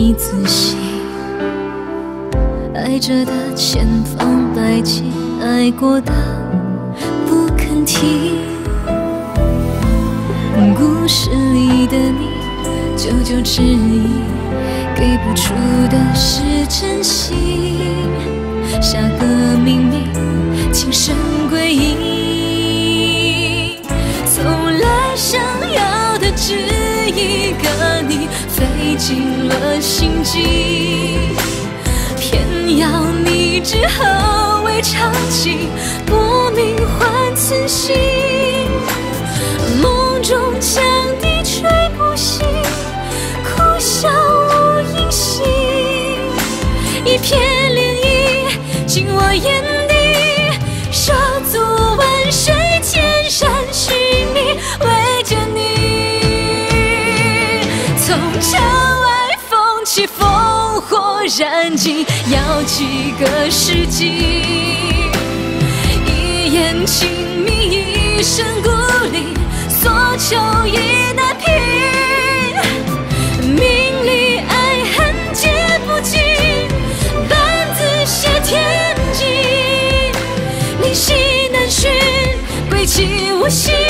你仔细，爱着的千方百计，爱过的不肯提。故事里的你，久久迟疑，给不出的是真心。下个明明，情深归一。从来想要的只一个你，费尽了心机，偏要你之后未尝期，不明还此心。梦中羌笛吹不醒，苦笑无音信。一片涟漪进我眼底，手足万水千山寻觅，为着你。从城外风起烽火燃尽，要几个世纪？一言情迷，一生孤立，所求意难平。名利爱恨皆不尽，半字写天际。灵犀难寻，归期无期。